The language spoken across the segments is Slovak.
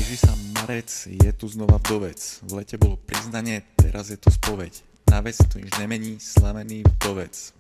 Blíži sa marec, je tu znova vdovec. V lete bolo priznanie, teraz je tu spoveď. Na vec tu nič nemení, slavený vdovec.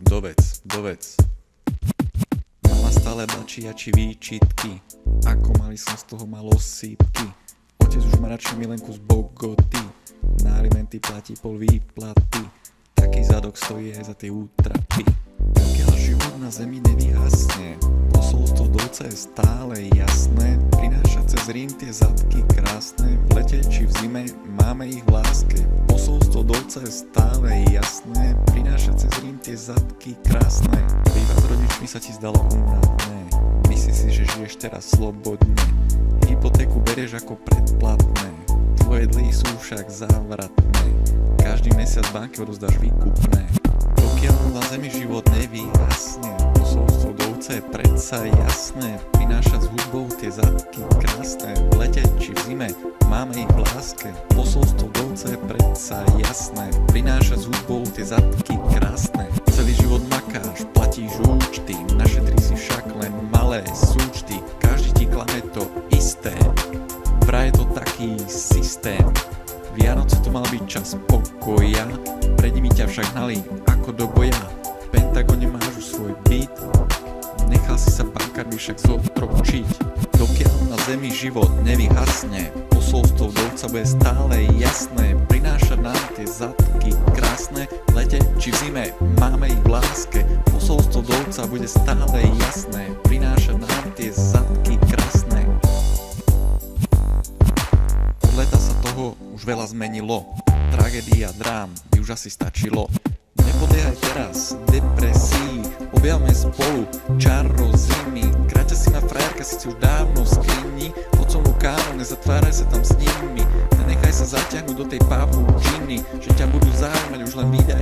Mama stále bačiači výčitky, ako mali som z toho mal osýpky. Otec už má radšej milenku z Bogoty, na alimenty platí pol výplaty. Taký zadok stojí aj za tie útrapy. Pokiaľ život na zemi nevyhasne, posolstvo vdovca je stále jasné. Prináša cez Rím tie zadky krásne, v lete či v zime máme ich v láske. Posolstvo vdovca je stále jasné, prináša cez Rím tie zadky krásne. Bývať s rodičmi sa ti zdalo únavné, myslíš si, že žiješ teraz slobodne. Hypotéku berieš ako predplatné, tvoje dlhy sú však závratné. Každý mesiac banke odozdáš výkupné. Pokiaľ na zemi život nevyhasne, posolstvo vdovca je predsa jasné. Prinášať s hudbou tie zadky krásne, v lete či v zime máme ich v láske. Posolstvo vdovca je predsa jasné, prinášať s hudbou tie zadky krásne. Celý život makáš, platíš účty, našetri si však len malé súčty. Každý ti klame to isté, vraj je to taký systém. Vianoce to mal byť čas pokoja, pred nimi ťa však hnali ako do boja. V Pentagone máš už svoj byt, nechal si sa bankármi však zotročiť. Dokiaľ na zemi život nevyhasne, posolstvo vdovca bude stále jasné. Prináša nám tie zadky krásne, v lete či v zime máme ich v láske. Posolstvo vdovca bude stále jasné, prináša nám tie zadky krásne. Od leta sa toho už veľa zmenilo, tragédia, drám by už asi stačilo. Nepodliehaj teraz depresii, objavme spolu čaro zimy. Kráťa si na frajerka, si už dávno v skrini, otcovnú káru, nezatváraj sa tam s nimi. Nenechaj sa zaťahnuť do tej pavúčiny, že ťa budú zaujímať už len videá